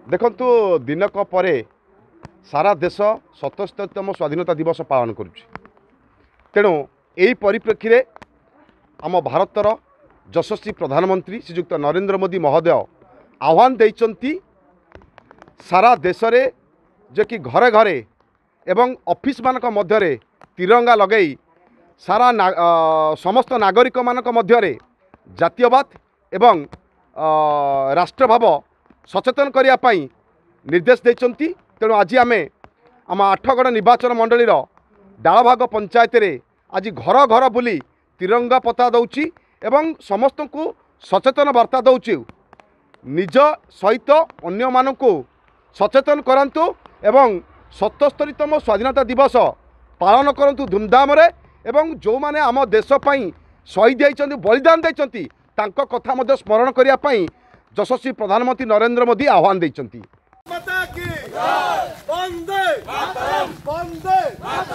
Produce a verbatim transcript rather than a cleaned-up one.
देखंतु दिनक परे सारा देश सतस्तम स्वाधीनता दिवस पालन करुछि। तेणु यही परिप्रेक्षी में आम भारतर यशस्वी प्रधानमंत्री श्रीजुक्त नरेंद्र मोदी महोदय आह्वान देइचंती सारा देश में जे कि घरे घरे एवं ऑफिस मानक मध्यरे तिरंगा लगई सारा ना, आ, समस्त नागरिक मानक मध्यरे जातीयवाद एवं राष्ट्रभाव सचेतन करिया पई निर्देश देइचंती। तेणु आज आम आम आठगड़ निर्वाचन मंडलीर डालभाग पंचायत रे आज घर घर बुली तिरंगा पता दौची एवं समस्त को सचेतन वार्ता दौची। निज सहित अन्य मानकु सचेतन करंतु एवं सतस्तरीतम स्वाधीनता दिवस पालन करंतु धूमधाम रे एवं जो माने आम देश पई शहीद होइचंती बलिदान दैचंती तांको कथा मध्य स्मरण करिया पई यशस्वी प्रधानमंत्री नरेंद्र मोदी आह्वान दैचंती। माता की जय। वंदे मातरम। वंदे मातरम।